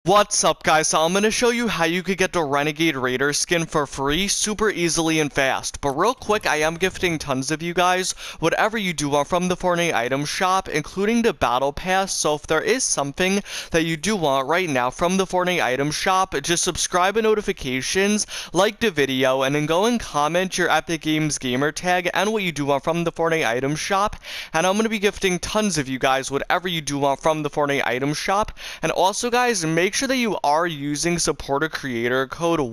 What's up guys, so I'm going to show you how you could get the Renegade Raider skin for free, super easily and fast. But real quick, I am gifting tons of you guys whatever you do want from the Fortnite item shop, including the battle pass. So if there is something that you do want right now from the Fortnite item shop, just subscribe and notifications, like the video, and then go and comment your Epic Games gamer tag and what you do want from the Fortnite item shop. And I'm going to be gifting tons of you guys whatever you do want from the Fortnite item shop. And also guys, make sure that you are using supporter creator code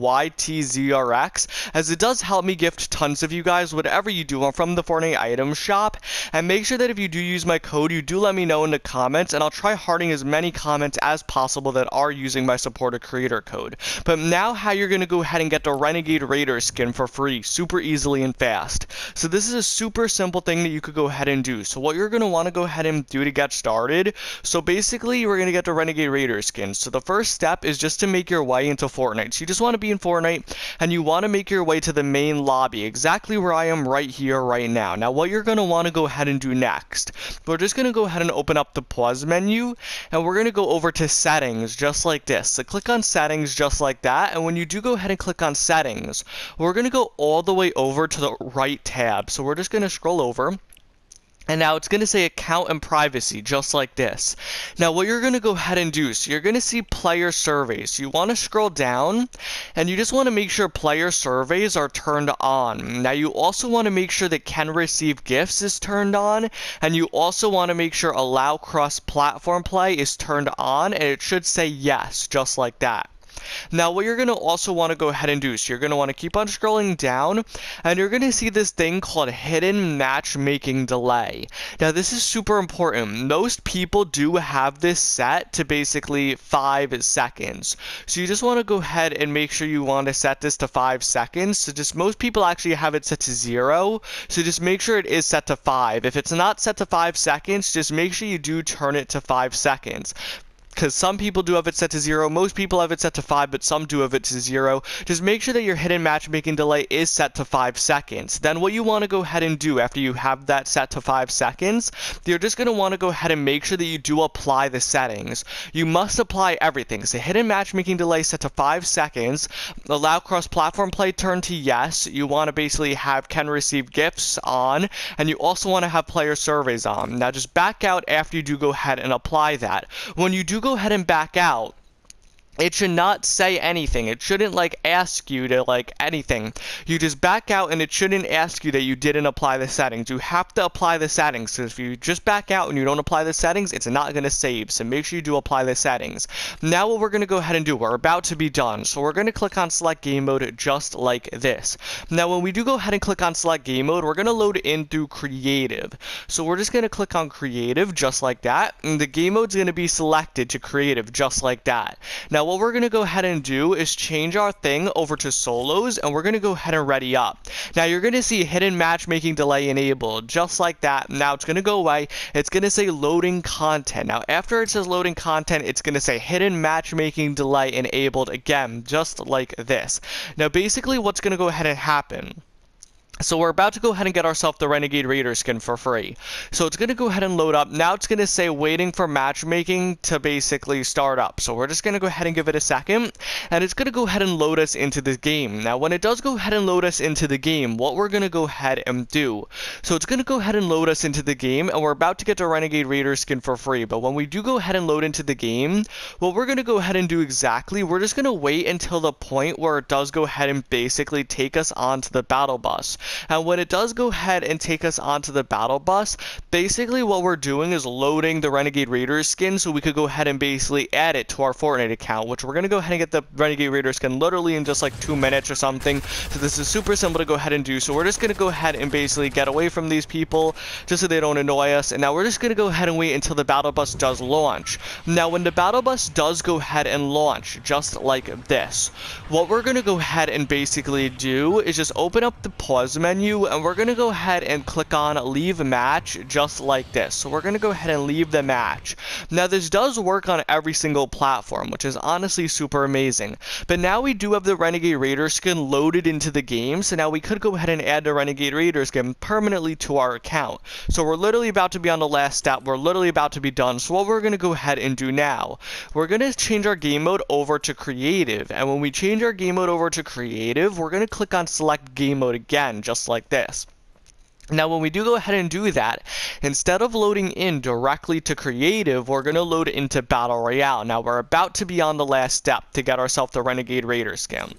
YTZRX, as it does help me gift tons of you guys whatever you do want from the Fortnite item shop. And make sure that if you do use my code, you do let me know in the comments, and I'll try harding as many comments as possible that are using my supporter creator code. But now how you're going to go ahead and get the Renegade Raider skin for free, super easily and fast. So this is a super simple thing that you could go ahead and do. So what you're going to want to go ahead and do to get started, so basically you're going to get the Renegade Raider skin. So the first step is just to make your way into Fortnite. So you just want to be in Fortnite and you want to make your way to the main lobby, exactly where I am right here, right now. Now what you're going to want to go ahead and do next, we're just going to go ahead and open up the pause menu, and we're going to go over to settings just like this. So click on settings just like that, and when you do go ahead and click on settings, we're going to go all the way over to the right tab. So we're just going to scroll over. And now it's going to say account and privacy, just like this. Now what you're going to go ahead and do, so you're going to see player surveys. You want to scroll down, and you just want to make sure player surveys are turned on. Now you also want to make sure that can receive gifts is turned on, and you also want to make sure allow cross-platform play is turned on, and it should say yes, just like that. Now what you're going to also want to go ahead and do, so you're going to want to keep on scrolling down, and you're going to see this thing called hidden matchmaking delay. Now this is super important. Most people do have this set to basically 5 seconds. So you just want to go ahead and make sure you want to set this to 5 seconds. So just most people actually have it set to 0. So just make sure it is set to 5. If it's not set to 5 seconds, just make sure you do turn it to 5 seconds. Because some people do have it set to 0, most people have it set to 5, but some do have it to 0. Just make sure that your hidden matchmaking delay is set to 5 seconds. Then what you want to go ahead and do after you have that set to 5 seconds, you're just going to want to go ahead and make sure that you do apply the settings. You must apply everything. So hidden matchmaking delay set to 5 seconds, allow cross-platform play turned to yes, you want to basically have can receive gifts on, and you also want to have player surveys on. Now just back out after you do go ahead and apply that. When you do go ahead and back out, it should not say anything. It shouldn't ask you to anything. You just back out, and it shouldn't ask you that you didn't apply the settings. You have to apply the settings. So if you just back out and you don't apply the settings, it's not going to save. So make sure you do apply the settings. Now what we're going to go ahead and do, we're about to be done. So we're going to click on select game mode just like this. Now when we do go ahead and click on select game mode, we're going to load in through creative. So we're just going to click on creative just like that. And the game mode is going to be selected to creative just like that. Now what we're going to go ahead and do is change our thing over to solos, and we're going to go ahead and ready up. Now you're going to see hidden matchmaking delay enabled just like that. Now it's going to go away. It's going to say loading content. Now after it says loading content, it's going to say hidden matchmaking delay enabled again, just like this. Now basically what's going to go ahead and happen, so we're about to go ahead and get ourselves the Renegade Raider skin for free. So it's going to go ahead and load up. Now it's going to say waiting for matchmaking to basically start up. So we're just going to go ahead and give it a second. And it's going to go ahead and load us into the game. Now when it does go ahead and load us into the game, what we're going to go ahead and do. So it's going to go ahead and load us into the game. And we're about to get the Renegade Raider skin for free. But when we do go ahead and load into the game, what we're going to go ahead and do exactly, we're just going to wait until the point where it does go ahead and basically take us onto the battle bus. And when it does go ahead and take us onto the battle bus, basically what we're doing is loading the Renegade Raider skin so we could go ahead and basically add it to our Fortnite account, which we're going to go ahead and get the Renegade Raider skin literally in just 2 minutes or something. So this is super simple to go ahead and do. So we're just going to go ahead and basically get away from these people just so they don't annoy us. And now we're just going to go ahead and wait until the battle bus does launch. Now when the battle bus does go ahead and launch, just like this, what we're going to go ahead and basically do is just open up the pause pause menu, and we're going to go ahead and click on leave match just like this. So we're going to go ahead and leave the match. Now this does work on every single platform, which is honestly super amazing. But now we do have the Renegade Raider skin loaded into the game, so now we could go ahead and add the Renegade Raider skin permanently to our account. So we're literally about to be on the last step. We're literally about to be done. So what we're going to go ahead and do now, we're going to change our game mode over to creative. And when we change our game mode over to creative, we're going to click on select game mode again, just like this. Now, when we do go ahead and do that, instead of loading in directly to creative, we're going to load into Battle Royale. Now, we're about to be on the last step to get ourselves the Renegade Raider skin.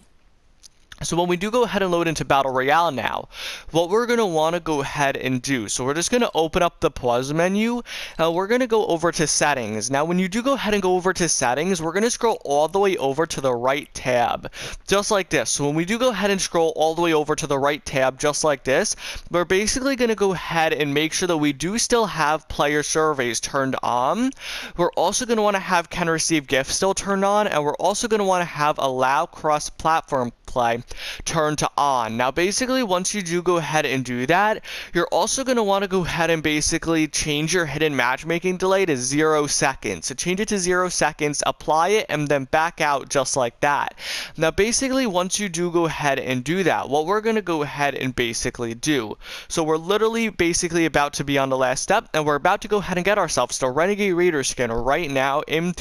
So when we do go ahead and load into Battle Royale now, what we're going to want to go ahead and do, so we're just going to open up the pause menu, and we're going to go over to settings. Now when you do go ahead and go over to settings, we're going to scroll all the way over to the right tab, just like this. So when we do go ahead and scroll all the way over to the right tab, just like this, we're basically going to go ahead and make sure that we do still have player surveys turned on. We're also going to want to have can receive gifts still turned on, and we're also going to want to have allow cross-platform play turned to on. Now basically once you do go ahead and do that, you're also going to want to go ahead and basically change your hidden matchmaking delay to 0 seconds. So change it to 0 seconds, apply it, and then back out just like that. Now basically once you do go ahead and do that, what we're going to go ahead and basically do, so we're literally basically about to be on the last step, and we're about to go ahead and get ourselves the Renegade Raider skin right now in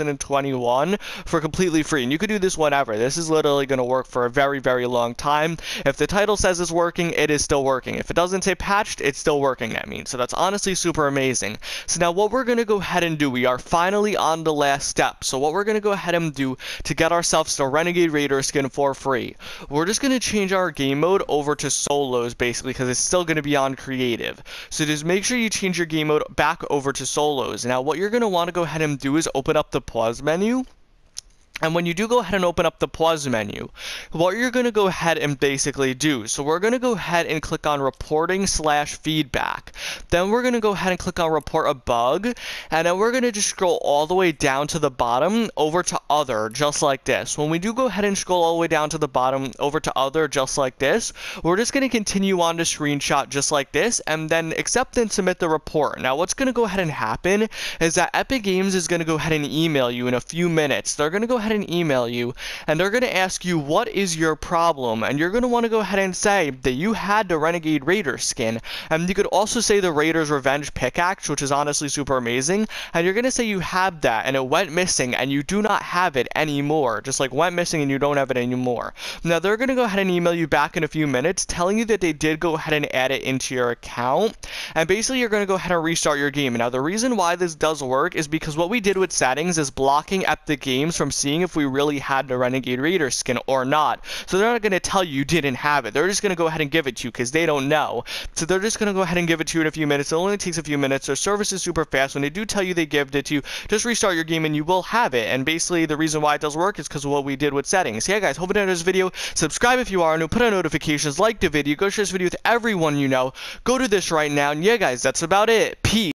2021 for completely free. And you could do this whenever. This is literally going to work for a very, very long time. If the title says it's working, it is still working. If it doesn't say patched, it's still working, that means. So that's honestly super amazing. So now what we're going to go ahead and do, we are finally on the last step. So what we're going to go ahead and do to get ourselves the Renegade Raider skin for free, we're just going to change our game mode over to solos basically, because it's still going to be on creative. So just make sure you change your game mode back over to solos. Now what you're going to want to go ahead and do is open up the pause menu. And when you do go ahead and open up the pause menu, what you're going to go ahead and basically do, so we're going to go ahead and click on reporting/feedback. Then we're going to go ahead and click on report a bug, and then we're going to just scroll all the way down to the bottom over to other, just like this. When we do go ahead and scroll all the way down to the bottom over to other, just like this, we're just going to continue on to screenshot just like this, and then accept and submit the report. Now what's going to go ahead and happen is that Epic Games is going to go ahead and email you in a few minutes. They're going to go ahead and email you, and they're going to ask you what is your problem, and you're going to want to go ahead and say that you had the Renegade Raider skin, and you could also say the Raiders Revenge pickaxe, which is honestly super amazing, and you're going to say you have that and it went missing and you do not have it anymore, just like went missing and you don't have it anymore. Now they're going to go ahead and email you back in a few minutes telling you that they did go ahead and add it into your account, and basically you're going to go ahead and restart your game. Now the reason why this does work is because what we did with settings is blocking Epic Games from seeing if we really had the Renegade Raider skin or not. So they're not going to tell you didn't have it. They're just going to go ahead and give it to you because they don't know. So they're just going to go ahead and give it to you in a few minutes. It only takes a few minutes. Their service is super fast. When they do tell you they gave it to you, just restart your game and you will have it. And basically the reason why it does work is because of what we did with settings. Yeah guys, hope you enjoyed this video. Subscribe if you are new, put on notifications, like the video, go share this video with everyone you know. Go do this right now. And yeah guys, that's about it. Peace.